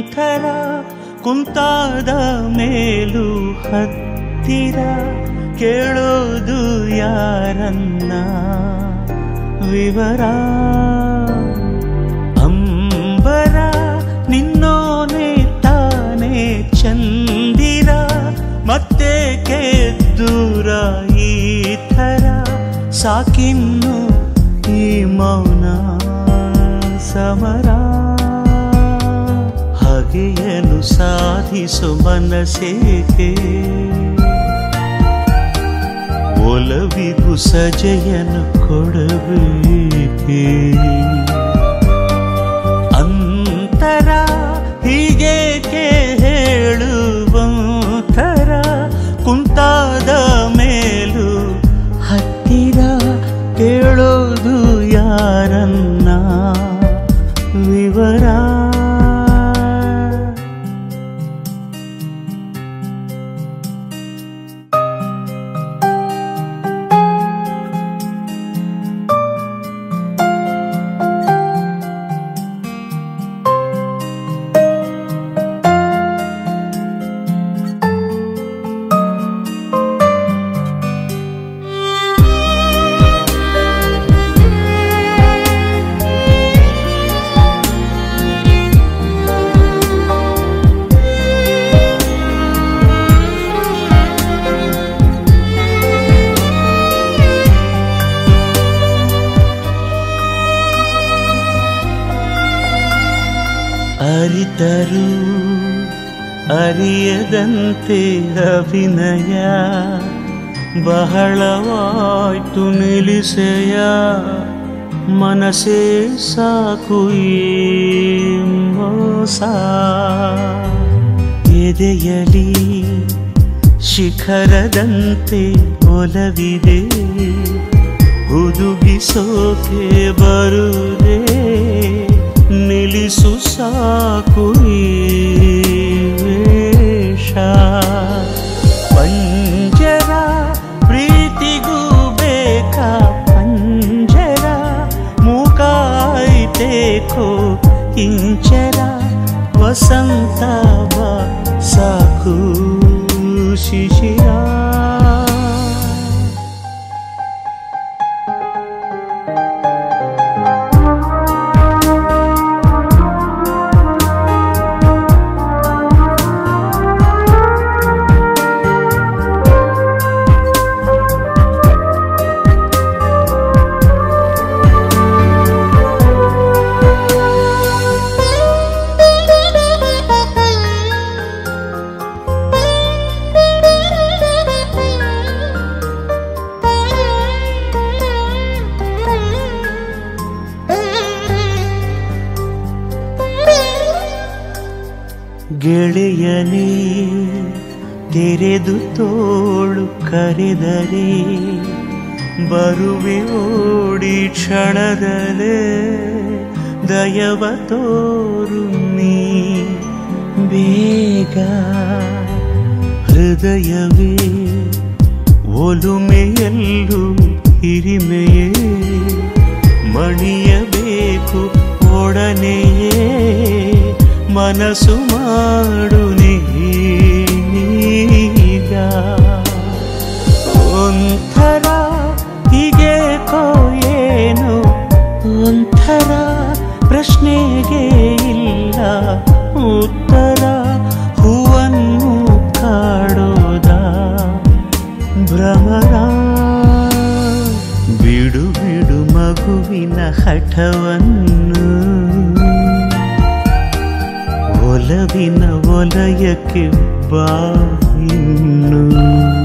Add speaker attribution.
Speaker 1: ಒಂಥರ ಕುಂತಾದ ಮೇಲೂ ಹತ್ತಿರ ಕೇಳೋದು ಯಾರನ್ನ ವಿವರ ಅಂಬರ ನಿನ್ನೋನೆ ತಾನೇ ಚಂದಿರ ಮತ್ತೆ ದೂರ ಈ ಥರ ಸಾಕಿನ್ನು ಈ ಮೌನ ಸಮರ ಹಾಗೆಯನು ಸಾಧಿಸು ಮನಸ್ಸೇಕೆ ಒಲವಿಗೂ ಸಜೆಯನು ಕೊಡಬೇಕೆ ಅಂತರ ಹೀಗೇಕೆ ಹೇಳುವಂತರ ಕುಂತಾದ ಮೇಲೂ ಹತ್ತಿರ ಕೇಳೋದು ಯಾರನ್ನ ವಿವರ ಅರಿತರು ಅರಿಯದಂತೆ ಅಭಿನಯ ಬಹಳವಾಯ್ತು ನಿಲ್ಲಿಸೆಯ ಮನಸ್ಸೇ ಸಾಕು ಈ ಮೋಸ ಎದೆಯಲಿ ಶಿಖರದಂತೆ ಒಲವಿದೆ ಹುದುಗಿಸೋಕೆ ಬರುವುದೇ ನಿಲ್ಲಿಸು ಸಾಕು ಈ ವೇಷ ಪಂಜರ ಪ್ರೀತಿಗೂ ಬೇಕಾ ಪಂಜರ ಮೂಕಾಯ್ತೇಕೋ ಇಂಚರ ವಸಂತ ಬಾ ಸಾಕು ಶಿಶಿರ ಗೆಳೆಯನೇ ತೆರೆದು ತೋಳು ಕರೆದರೆ ಬರುವೆ ಓಡಿ ಕ್ಷಣದಲ್ಲೇ ದಯವ ತೋರು ನೀ ಬೇಗ ಹೃದಯವೇ ಒಲುಮೆಯಲ್ಲೂ ಹಿರಿಮೆಯೇ ಮಣಿಯಬೇಕು ಒಡನೆಯೇ ಮನಸ್ಸು ಮಾಡು ನೀಗ ಒಂಥರ ಹೀಗೇಕೋ ಏನು ಒಂಥರ ಪ್ರಶ್ನೆಗೆ ಇಲ್ಲ ಉತ್ತರ ಹೂವನ್ನು ಕಾಡೋದ ಭ್ರಮರ ಬಿಡು ಬಿಡು ಮಗುವಿನ ಹಠವನ್ನು ಒಲವಿನ ವಲಯಕ್ಕೆ ಬಾ ಇನ್ನು